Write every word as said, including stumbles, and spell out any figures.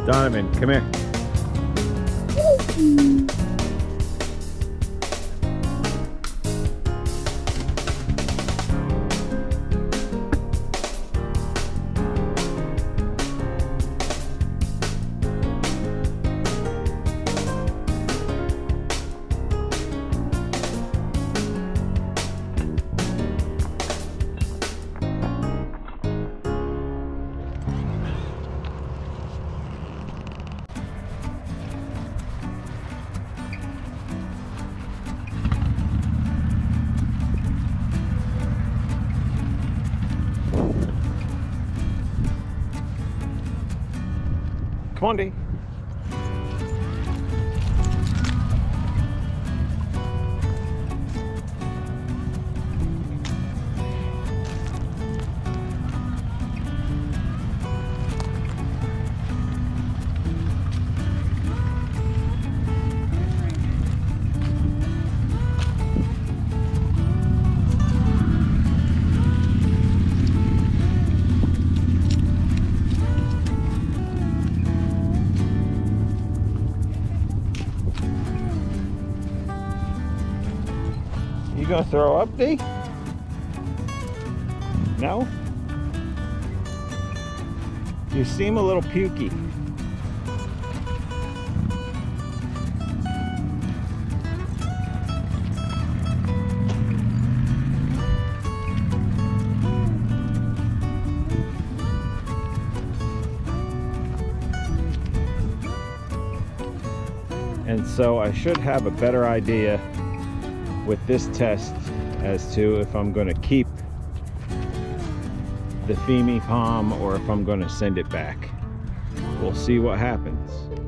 Donovan, come here. Come on, D. You gonna throw up, D? No? You seem a little pukey. And so I should have a better idea with this test as to if I'm going to keep the Femi palm or if I'm going to send it back. We'll see what happens.